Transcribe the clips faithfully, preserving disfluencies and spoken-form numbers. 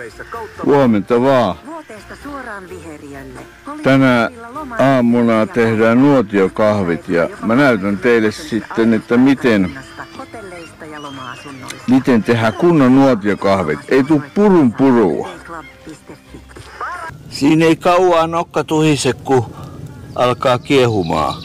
Huomenta vaan. Tänä aamuna tehdään nuotiokahvit ja mä näytän teille sitten, että miten, miten tehdään kunnon nuotiokahvit. Ei tuu purun purua. Siinä ei kauaa nokka tuhise, kun alkaa kiehumaan.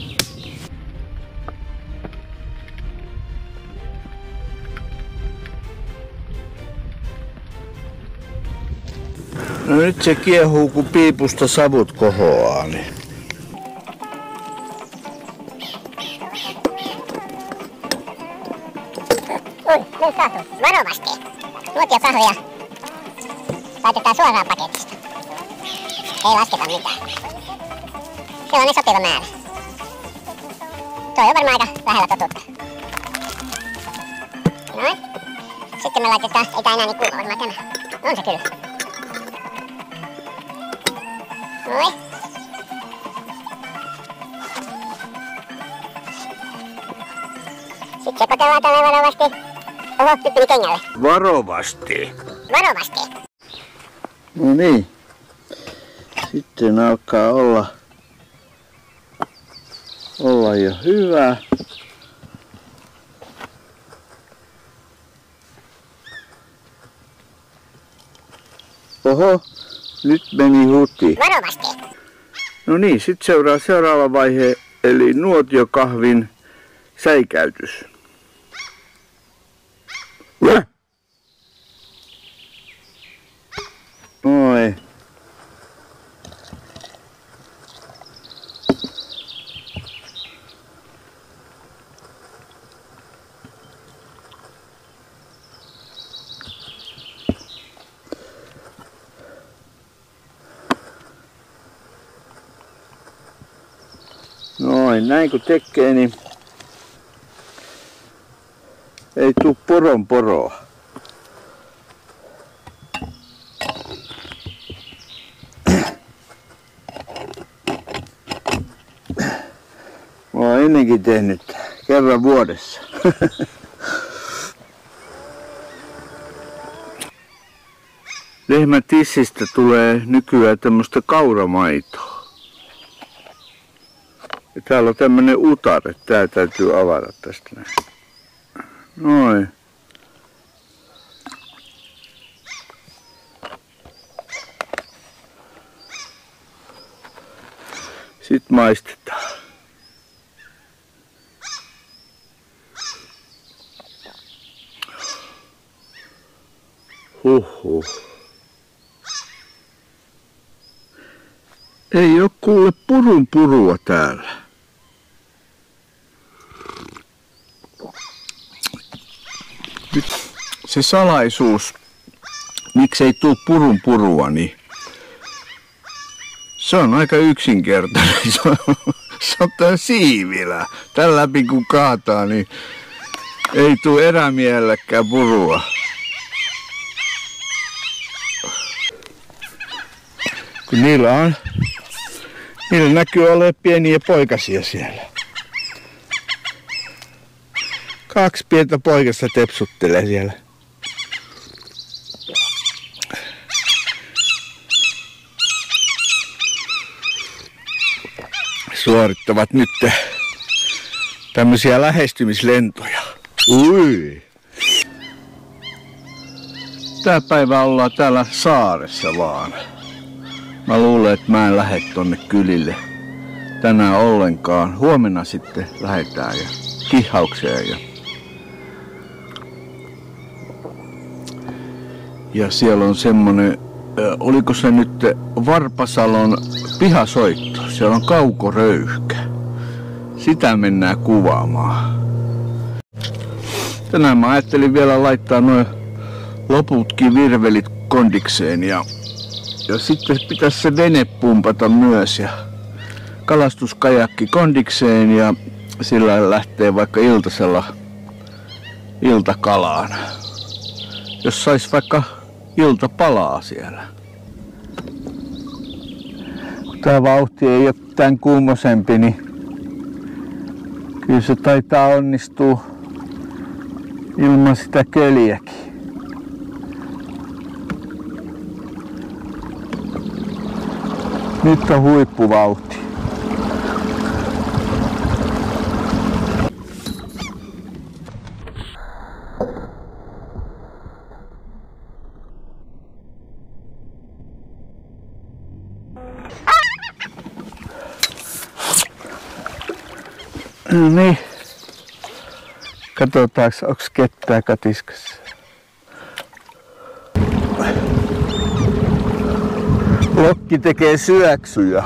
No nyt se kiehuu, kun piipusta savut kohoaa. Niin. Ui, nyt kaatuu. Varovasti. Nuotiokahvia laitetaan suoraan paketista. Ei lasketa mitään. Sellainen sopiva määrä. Tuo on varmaan aika lähellä totuutta. Noin. Sitten me laitetaan, ei tää enää niin kuuma varmaan tämä. On se kyllä. Noin. Sitten sekoitellaan tälle varovasti. Oho, nyt meni kengälle. Varovasti. Varovasti. No niin. Sitten alkaa olla, olla jo hyvä. Oho, nyt meni huti. Varovasti. No niin, sitten seuraa seuraava vaihe, eli nuotiokahvin säikäytys. Oi. Noin, näin kun tekee, niin ei tuu poron poroa. Mä oon ennenkin tehnyt kerran vuodessa. Lehmän tissistä tulee nykyään tämmöstä kauramaitoa. Ja täällä on tämmönen utare, tää täytyy avata tästä näin. Noin. Sitten maistetaan. Huhhuh. Ei oo kuule purun purua täällä. Nyt se salaisuus, miksei tuu purun purua, niin se on aika yksinkertainen. Se on, se on tää siivilä. Tän läpi kun kaataa, niin ei tuu erämiellekään purua. Kun niillä on, niillä näkyy olevan pieniä poikasia siellä. Kaksi pientä poikasta tepsuttelee siellä. Suorittavat nyt tämmöisiä lähestymislentoja. Ui! Tää päivä ollaan täällä saaressa vaan. Mä luulen, että mä en lähde tonne kylille tänään ollenkaan. Huomenna sitten lähdetään ja kihaukseen. Ja, ja siellä on semmonen, oliko se nyt Varpasalon pihasoitto. Siellä on kaukoröyhkä. Sitä mennään kuvaamaan. Tänään mä ajattelin vielä laittaa noin loputkin virvelit kondikseen ja Ja sitten pitäisi se vene pumpata myös ja kalastuskajakki kondikseen ja sillä lähtee vaikka iltasella iltakalaan. Jos sais vaikka iltapalaa siellä. Kun tää vauhti ei ole tän kuumosempi, niin kyllä se taitaa onnistua ilman sitä köliäkin. Nyt on huippuvauhti. No niin. Katsotaanko, onks ketään katiskassa. Lokki tekee syöksyjä.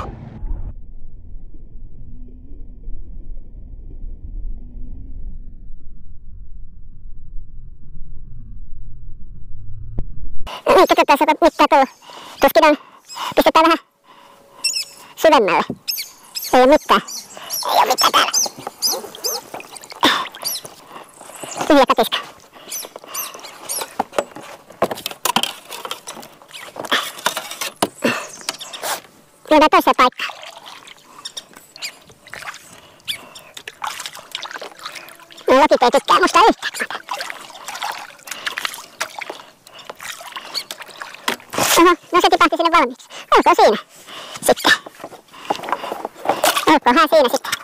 No niin, katsotaan, onko mitään tullut. Tuskin on. Pistetään vähän syvemmälle. Ei oo mitään. Ei oo mitään täällä. Tyhjä katiska. Lyödään toiseen paikkaan. No lokit ei tykkää musta yhtään. Oho, no se tipahti sinne valmiiksi. Olkoon siinä sitten. Olkoonhan siinä sitten.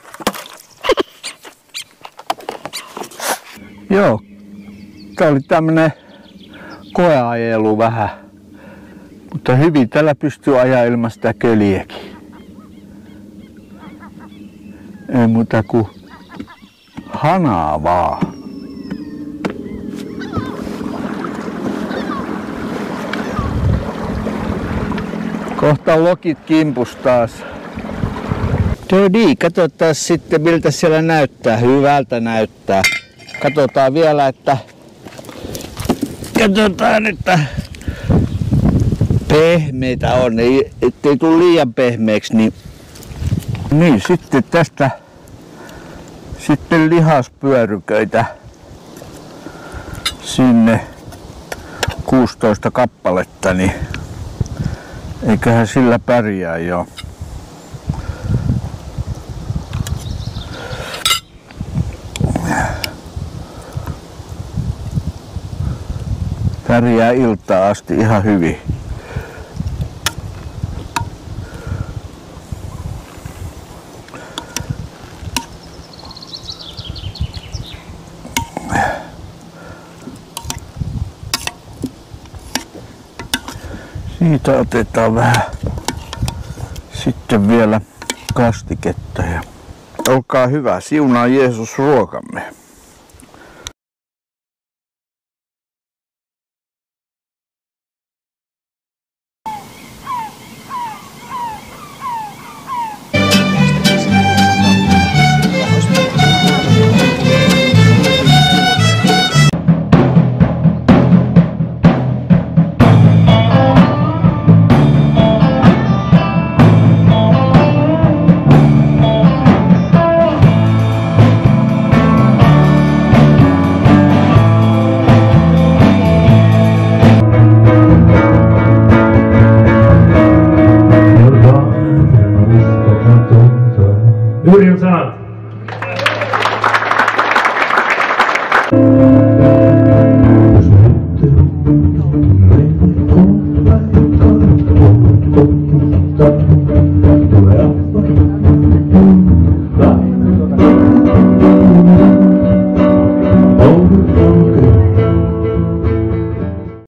Joo, tää oli tämmönen koeajelu vähän. Mutta hyvin tällä pystyy ajaa ilman sitä köliäkin. Ei muuta kuin hanaa vaan. Kohta lokit kimpus taas. Tödi, katsotaan sitten miltä siellä näyttää. Hyvältä näyttää. Katsotaan vielä, että katsotaan, että pehmeitä on, ei, ettei tule liian pehmeäksi. Niin, niin sitten tästä sitten lihaspyöryköitä sinne kuusitoista kappaletta, niin eiköhän sillä pärjää jo. Pärjää iltaa asti ihan hyvin. Siitä otetaan vähän sitten vielä kastiketta ja olkaa hyvä, siunaa Jeesus ruokamme. Juuri sanat. Oh,